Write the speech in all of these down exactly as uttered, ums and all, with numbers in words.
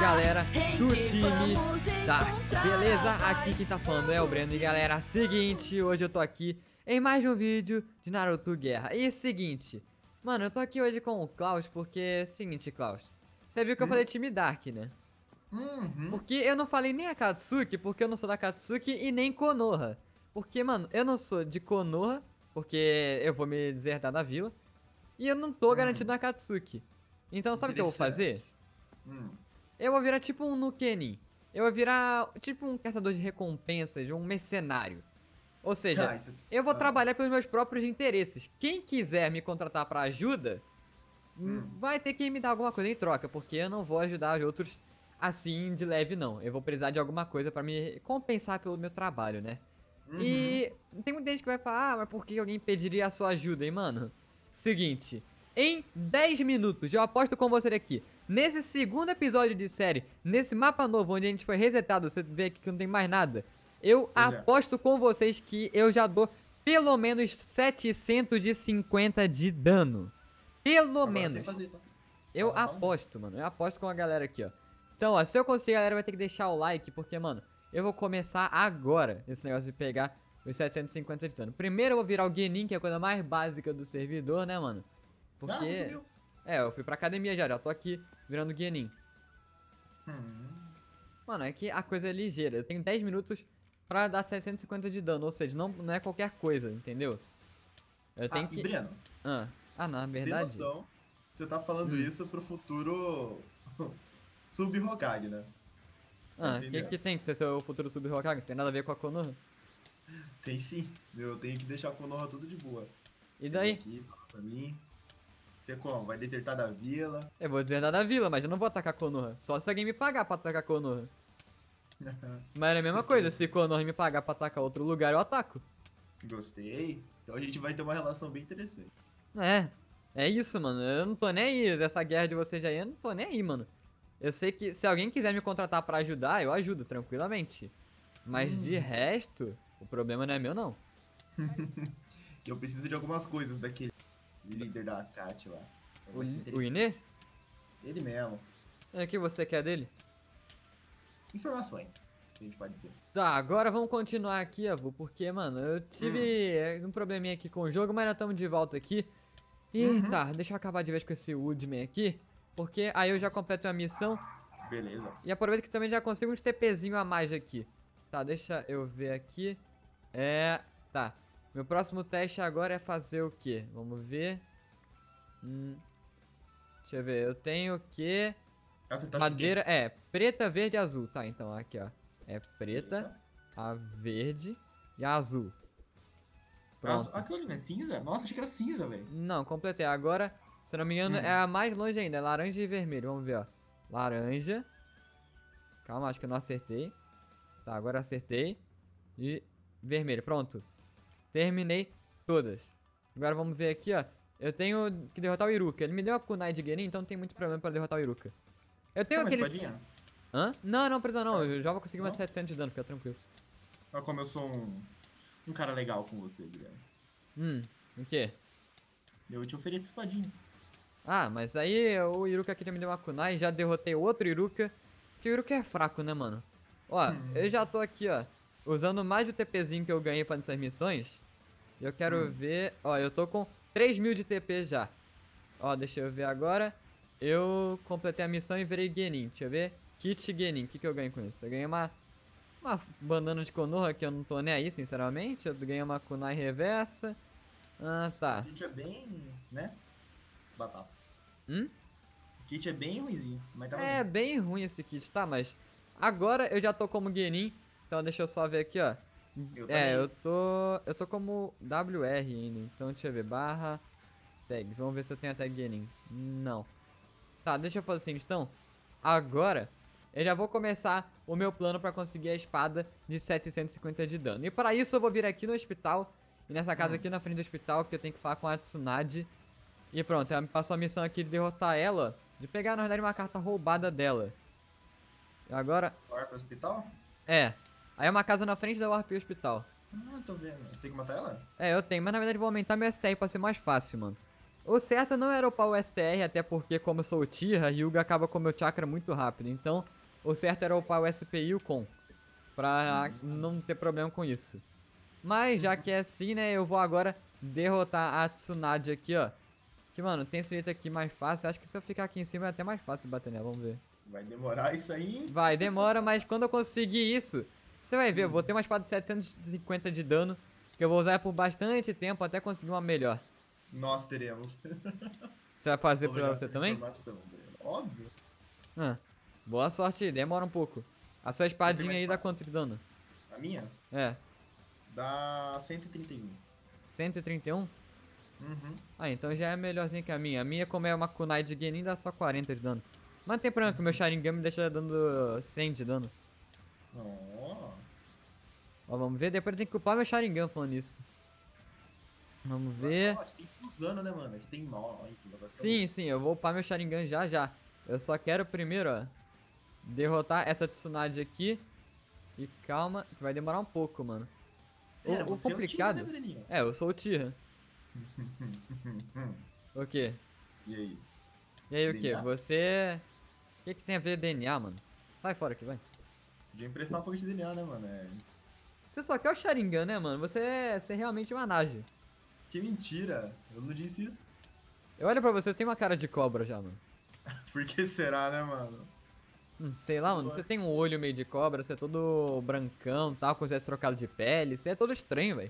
galera do time Dark, beleza? Aqui quem tá falando é o Breno. E galera, seguinte, hoje eu tô aqui em mais um vídeo de Naruto Guerra. E seguinte, mano, eu tô aqui hoje com o Klaus porque, seguinte, Klaus, você viu que eu hum? falei time Dark, né? Uhum. Porque eu não falei nem a Katsuki, porque eu não sou da Katsuki e nem Konoha. Porque, mano, eu não sou de Konoha, porque eu vou me desertar da vila. E eu não tô Hum. garantido na Katsuki. Então sabe o que eu vou fazer? Hum. Eu vou virar tipo um Nukenin. Eu vou virar tipo um caçador de recompensas, um mercenário. Ou seja, Tá, isso- eu vou ah. trabalhar pelos meus próprios interesses. Quem quiser me contratar pra ajuda, Hum. vai ter que me dar alguma coisa em troca, porque eu não vou ajudar os outros assim de leve não. Eu vou precisar de alguma coisa pra me compensar pelo meu trabalho, né? Uhum. E tem muita gente que vai falar, ah, mas por que alguém pediria a sua ajuda, hein, mano? Seguinte, em dez minutos, eu aposto com você aqui, nesse segundo episódio de série, nesse mapa novo onde a gente foi resetado, você vê aqui que não tem mais nada, eu Pois é. aposto com vocês que eu já dou pelo menos setecentos e cinquenta de dano. Pelo Agora menos. sem fazer, tá? Eu Fala, fala. aposto, mano. Eu aposto com a galera aqui, ó. Então, ó, se eu conseguir, a galera vai ter que deixar o like, porque, mano, eu vou começar agora esse negócio de pegar os setecentos e cinquenta de dano. Primeiro eu vou virar o Genin, que é a coisa mais básica do servidor, né, mano? Porque... Ah, você subiu. É, eu fui pra academia já, já tô aqui virando Genin. Hum. Mano, é que a coisa é ligeira. Eu tenho dez minutos pra dar setecentos e cinquenta de dano, ou seja, não, não é qualquer coisa, entendeu? Eu tenho Ah, que... e Breno, Ah, ah não, na sem verdade... noção, você tá falando Hum. isso pro futuro sub-Hokage, né? Você tá Ah, o que, entendendo? que tem que ser seu futuro sub-Hokage? Não tem nada a ver com a Konoha. Tem sim. Eu tenho que deixar a Konoha tudo de boa. E Você daí? vem aqui, fala pra mim. Você como? Vai desertar da vila? Eu vou deserdar da vila, mas eu não vou atacar Konoha. Só se alguém me pagar pra atacar Konoha. Mas é a mesma coisa, se Konoha me pagar pra atacar outro lugar, eu ataco. Gostei. Então a gente vai ter uma relação bem interessante. É, é isso, mano. Eu não tô nem aí dessa guerra de vocês aí, eu não tô nem aí, mano. Eu sei que se alguém quiser me contratar pra ajudar, eu ajudo tranquilamente. Mas Hum. de resto, o problema não é meu, não. Que eu preciso de algumas coisas daquele líder da Kat lá. Então O, vai ser o interessante. Inê? Ele mesmo. É o que você quer dele? Informações, a gente pode dizer. Tá, agora vamos continuar aqui, avô, porque, mano, eu tive é, um probleminha aqui com o jogo, mas nós estamos de volta aqui. E Uhum. tá, deixa eu acabar de vez com esse Woodman aqui, porque aí eu já completo a missão Beleza. e aproveito que também já consigo uns TPzinho a mais aqui. Tá, deixa eu ver aqui. É, tá. Meu próximo teste agora é fazer o quê? Vamos ver. Hum, deixa eu ver, eu tenho o quê? Ah, você tá Madeira, é, preta, verde e azul. Tá, então aqui, ó. É preta, a verde e a azul. Pronto. Ah, aquilo ali não é cinza? Nossa, achei que era cinza, velho. Não, completei. Agora, se eu não me engano, Hum. é a mais longe ainda. É laranja e vermelho. Vamos ver, ó. Laranja. Calma, acho que eu não acertei. Tá, agora acertei. E vermelho. Pronto. Terminei todas. Agora vamos ver aqui, ó. Eu tenho que derrotar o Iruka. Ele me deu a kunai de Genin, então não tem muito problema pra derrotar o Iruka. Eu Você tenho tem uma aquele... espadinha? Hã? Não, não precisa não. Eu já vou conseguir mais Não? setecentos de dano, fica tranquilo. Olha como eu sou um, um cara legal com você, Guilherme. Hum, o quê? Eu te ofereço espadinhas. Ah, mas aí o Iruka aqui me deu uma kunai, já derrotei o outro Iruka. Porque o Iruka é fraco, né, mano? Ó, Hum. eu já tô aqui, ó, usando mais do TPzinho que eu ganhei fazendo essas missões. E eu quero Hum. ver... Ó, eu tô com três mil de T P já. Ó, deixa eu ver agora. Eu completei a missão e virei Genin. Deixa eu ver. Kit Genin. O que, que eu ganho com isso? Eu ganhei uma... Uma bandana de Konoha que eu não tô nem aí, sinceramente. Eu ganhei uma kunai reversa. Ah, tá. O kit é bem, né? Batata. Hum? O kit é bem ruimzinho, mas tá É bom. bem ruim esse kit, tá? Mas agora eu já tô como Genin. Então deixa eu só ver aqui, ó. Eu É, também. eu tô... Eu tô como W R ainda. Então deixa eu ver. Barra... Tags. Vamos ver se eu tenho a tag Genin. Não. Tá, deixa eu fazer assim, então. Agora... Eu já vou começar o meu plano pra conseguir a espada de setecentos e cinquenta de dano. E para isso eu vou vir aqui no hospital. E nessa casa Hum. aqui na frente do hospital que eu tenho que falar com a Tsunade. E pronto, ela me passou a missão aqui de derrotar ela. De pegar, na verdade, uma carta roubada dela. E agora... Vai pro hospital? É. Aí é uma casa na frente da U A R P Hospital. Ah, tô vendo. Você tem que matar ela? É, eu tenho, mas na verdade eu vou aumentar meu S T R pra ser mais fácil, mano. O certo não era upar o S T R, até porque como eu sou o Tira, Ryuga acaba com o meu chakra muito rápido. Então, o certo era upar o S P e o com. Pra não ter problema com isso. Mas já que é assim, né, eu vou agora derrotar a Tsunade aqui, ó. Que, mano, tem esse jeito aqui mais fácil. Acho que se eu ficar aqui em cima é até mais fácil bater nela, vamos ver. Vai demorar isso aí? Vai, demora, mas quando eu conseguir isso, você vai ver, eu vou ter uma espada de setecentos e cinquenta de dano, que eu vou usar por bastante tempo até conseguir uma melhor. Nós teremos. Você vai fazer pra Obrigado você pela também? informação, Breno. Óbvio. Ah, boa sorte, demora um pouco. A sua espadinha aí dá espada. quanto de dano? A minha É, dá cento e trinta e um. cento e trinta e um? Uhum. Ah, então já é melhorzinho que a minha. A minha, como é uma kunai de Genin, dá só quarenta de dano. Mas não tem problema que o meu Sharingan me deixa dando cem de dano. Ó. Ó, vamos ver. Depois tem que upar meu Sharingan falando isso. Vamos ver. Ó, aqui tem Fusano, né, mano? Aqui tem nó. Olha que negócio Sim, sim, eu vou upar meu Sharingan já já. Eu só quero primeiro, ó, derrotar essa Tsunade aqui. E calma, que vai demorar um pouco, mano. O, Pera, o você complicado... é o Tira, né, Breninho? É, eu sou o Tira. O quê? E aí? E aí, o D N quê? A? Você... O que que tem a ver D N A, mano? Sai fora aqui, vai. Podia emprestar um pouco de D N A, né, mano? É... Você só quer o Sharingan, né, mano? Você é, você é realmente uma Nage. Que mentira. Eu não disse isso. Eu olho pra você, você tem uma cara de cobra já, mano. Por que será, né, mano? Hum, sei lá, mano. Você tem um olho meio de cobra, você é todo brancão, tal, com os olhos trocados de pele. Você é todo estranho, velho.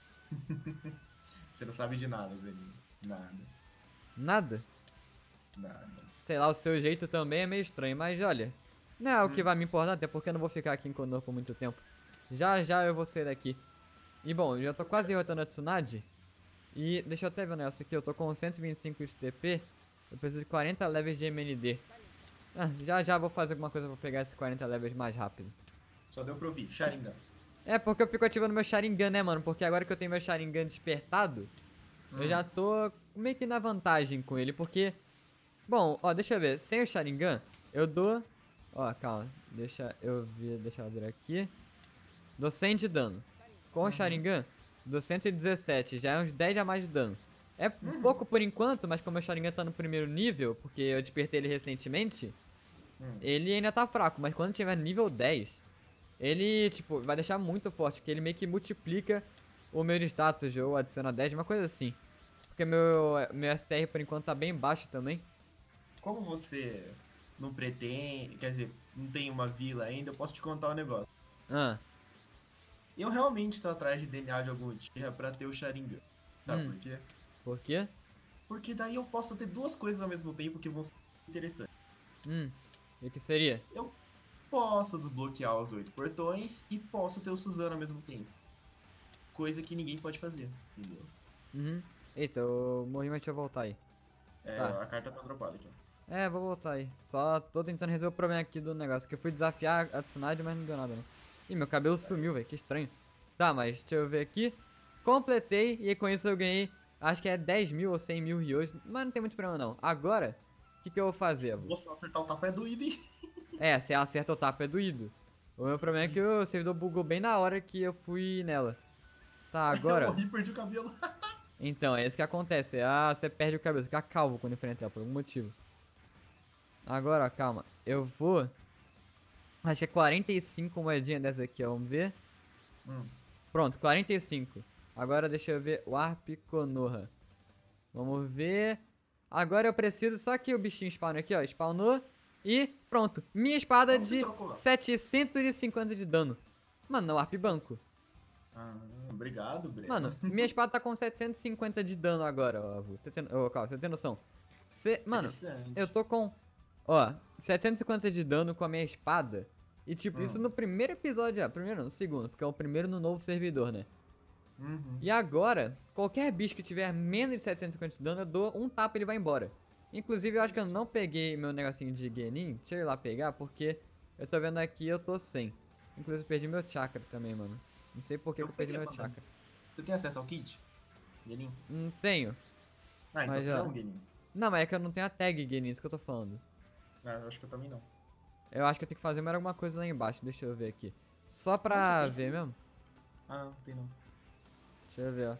Você não sabe de nada, Breninho. Nada. Nada. Nada. Sei lá, o seu jeito também é meio estranho, mas olha, não é o que vai me importar, até porque eu não vou ficar aqui em Konoha por muito tempo. Já já eu vou sair daqui. E bom, eu já tô quase derrotando a Tsunade. E deixa eu até ver o negócio aqui, eu tô com cento e vinte e cinco de T P. Eu preciso de quarenta levels de M N D. Ah, já já vou fazer alguma coisa pra pegar esses quarenta levels mais rápido. Só deu pra ouvir. Sharingan. É porque eu fico ativando meu Sharingan, né, mano? Porque agora que eu tenho meu Sharingan despertado, Hum. eu já tô meio que na vantagem com ele, porque... Bom, ó, deixa eu ver. Sem o Sharingan, eu dou... Ó, calma. Deixa eu ver, deixa eu abrir aqui. Dou cem de dano. Com o Sharingan, dou cento e dezessete. Já é uns dez a mais de dano. É Uhum. pouco por enquanto, mas como o Sharingan tá no primeiro nível, porque eu despertei ele recentemente, Hum. ele ainda tá fraco. Mas quando tiver nível dez, ele, tipo, vai deixar muito forte, porque ele meio que multiplica o meu status, ou adiciona dez, uma coisa assim. Porque meu, meu S T R por enquanto tá bem baixo também. Como você não pretende, quer dizer, não tem uma vila ainda, eu posso te contar um negócio. Ah, Eu realmente tô atrás de D N A de algum Uchiha pra ter o Sharingan. Sabe Hum. por quê? por quê? Porque daí eu posso ter duas coisas ao mesmo tempo que vão ser interessantes. Hum, e o que seria? Eu posso desbloquear os oito portões e posso ter o Suzano ao mesmo tempo. Coisa que ninguém pode fazer, entendeu? Uhum. Eita, eu morri, mas deixa eu voltar aí. É, Tá. a carta tá dropada aqui, ó. É, vou voltar aí. Só tô tentando resolver o problema aqui do negócio, que eu fui desafiar a Tsunade, mas não deu nada, não. Ih, meu cabelo sumiu, velho, que estranho. Tá, mas deixa eu ver aqui. Completei, e com isso eu ganhei, acho que é dez mil ou cem mil ryos, mas não tem muito problema, não. Agora, o que que eu vou fazer, avô? Nossa, acertar o tapa é doído, hein? É, se ela acerta o tapa é doído. O meu problema é que o servidor bugou bem na hora que eu fui nela. Tá, Eu agora... morri e perdi o cabelo. Então, é isso que acontece. Ah, você perde o cabelo, fica calvo quando enfrenta ela, por algum motivo. Agora, ó, calma. Eu vou... Acho que é quarenta e cinco moedinhas dessa aqui, ó. Vamos ver. Hum. Pronto, quarenta e cinco. Agora deixa eu ver o Warp Konoha. Vamos ver. Agora eu preciso só que o bichinho spawnou aqui, ó. Spawnou. E pronto. Minha espada Como você de trocou? setecentos e cinquenta de dano. Mano, não, Warp Banco. Ah, obrigado, Breno. Mano, minha espada tá com setecentos e cinquenta de dano agora, ó. Avô. Você tem, oh, calma, você tem noção? Cê, mano, Interessante. eu tô com, ó, setecentos e cinquenta de dano com a minha espada. E tipo, Hum. isso no primeiro episódio, já. Primeiro não, no segundo, porque é o primeiro no novo servidor, né? Uhum. E agora, qualquer bicho que tiver menos de setecentos e cinquenta de dano, eu dou um tapa e ele vai embora. Inclusive, eu acho que eu não peguei meu negocinho de Genin. Deixa eu ir lá pegar, porque eu tô vendo aqui eu tô sem. Inclusive, eu perdi meu chakra também, mano. Não sei por que, Eu que eu perdi peguei meu a bandana. chakra. Você tem acesso ao kit? Genin? Não tenho. Ah, então Mas, você ó. já é um Genin. Não, mas é que eu não tenho a tag Genin, isso que eu tô falando. Ah, eu acho que eu também não. Eu acho que eu tenho que fazer mais alguma coisa lá embaixo, deixa eu ver aqui. Só Não, pra você tem ver sim. mesmo? Ah, não, tem não. Deixa eu ver, ó.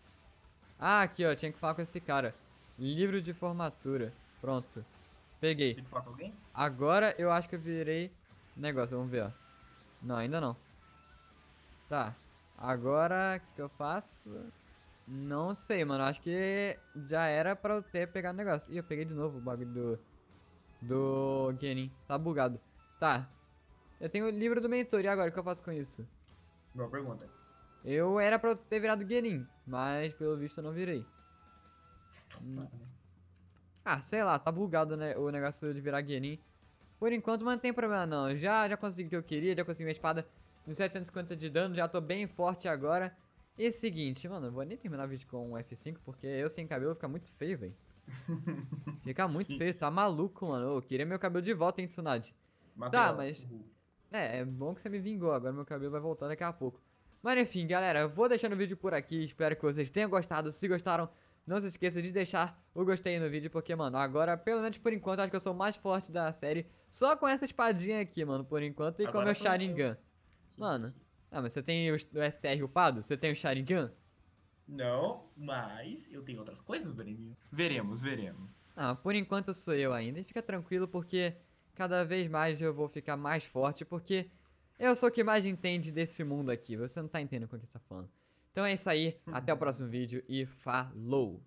Ah, aqui, ó, tinha que falar com esse cara. Livro de formatura. Pronto. Peguei. Tem que falar com alguém? Agora eu acho que eu virei negócio, vamos ver, ó. Não, ainda não. Tá. Agora, o que, que eu faço? Não sei, mano. Acho que já era pra eu ter pegado o negócio. Ih, eu peguei de novo o bagulho do... Do Genin. Tá bugado. Tá. Eu tenho o livro do mentor. E agora, o que eu faço com isso? Boa pergunta. Eu era pra eu ter virado Genin. Mas, pelo visto, eu não virei. Hum. Ah, sei lá. Tá bugado, né? O negócio de virar Genin. Por enquanto, mas não tem problema, não. Já, já consegui o que eu queria. Já consegui minha espada de setecentos e cinquenta de dano. Já tô bem forte agora. E seguinte, mano, eu vou nem terminar o vídeo com um F cinco, porque eu sem cabelo fica muito feio, velho. Fica muito Sim. feio, tá maluco, mano. Eu queria meu cabelo de volta, hein, Tsunade. Matei Tá, ela. mas... Uhul. É, é bom que você me vingou, agora meu cabelo vai voltar daqui a pouco. Mas enfim, galera, eu vou deixando o vídeo por aqui, espero que vocês tenham gostado. Se gostaram, não se esqueça de deixar o gostei no vídeo, porque, mano, agora, pelo menos por enquanto, acho que eu sou o mais forte da série. Só com essa espadinha aqui, mano, por enquanto, e com o Agora meu sou eu. Sharingan. Mano, ah, mas você tem o, o S T R upado? Você tem o Sharingan? Não, mas eu tenho outras coisas, Breninho. Veremos, veremos. Ah, por enquanto sou eu ainda. E fica tranquilo porque cada vez mais eu vou ficar mais forte. Porque eu sou o que mais entende desse mundo aqui. Você não tá entendendo com o que tá falando. Então é isso aí. Até o próximo vídeo e falou!